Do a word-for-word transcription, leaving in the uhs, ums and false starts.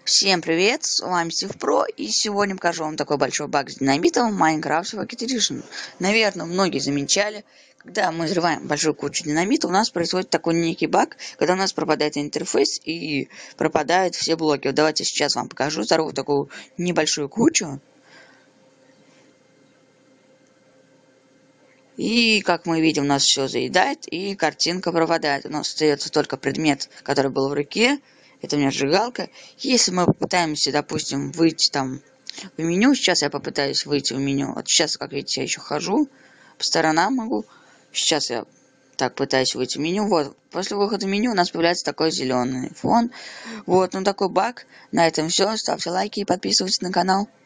Всем привет, с вами Стив Про, и сегодня покажу вам такой большой баг с динамитом в Minecraft Pocket Edition. Наверное, многие замечали, когда мы взрываем большую кучу динамита, у нас происходит такой некий баг, когда у нас пропадает интерфейс и пропадают все блоки. Вот давайте сейчас вам покажу, взорву такую небольшую кучу. И, как мы видим, у нас все заедает, и картинка пропадает. У нас остается только предмет, который был в руке. Это у меня сжигалка. Если мы попытаемся, допустим, выйти там в меню, сейчас я попытаюсь выйти в меню. Вот сейчас, как видите, я еще хожу, по сторонам могу. Сейчас я так пытаюсь выйти в меню. Вот, после выхода в меню у нас появляется такой зеленый фон. Вот, ну такой баг. На этом все. Ставьте лайки и подписывайтесь на канал.